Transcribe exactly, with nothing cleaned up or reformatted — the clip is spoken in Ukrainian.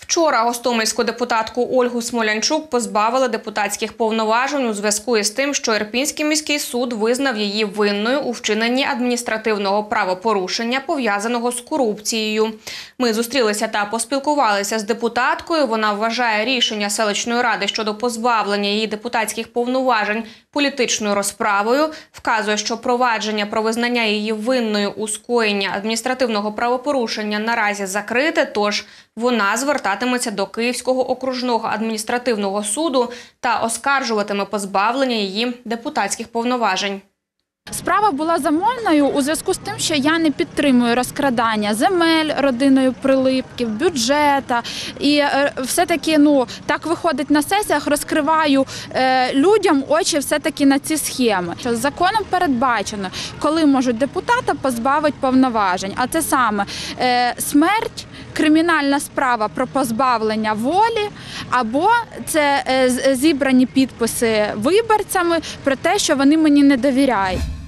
Вчора гостомельську депутатку Ольгу Смолянчук позбавили депутатських повноважень у зв'язку із тим, що Ірпінський міський суд визнав її винною у вчиненні адміністративного правопорушення, пов'язаного з корупцією. Ми зустрілися та поспілкувалися з депутаткою. Вона вважає рішення селищної ради щодо позбавлення її депутатських повноважень політичною розправою, вказує, що провадження про визнання її винною у скоєнні адміністративного правопорушення наразі закрите, тож вона звертатиметься до Київського окружного адміністративного суду та оскаржуватиме позбавлення її депутатських повноважень. Справа була замовною у зв'язку з тим, що я не підтримую розкрадання земель родиною Прилипків, бюджету. І все-таки, ну, так виходить на сесіях, розкриваю е, людям очі все-таки на ці схеми. Що законом передбачено, коли можуть депутата позбавити повноважень. А це саме е, смерть, кримінальна справа про позбавлення волі, або це е, зібрані підписи виборцями про те, що вони мені не довіряють.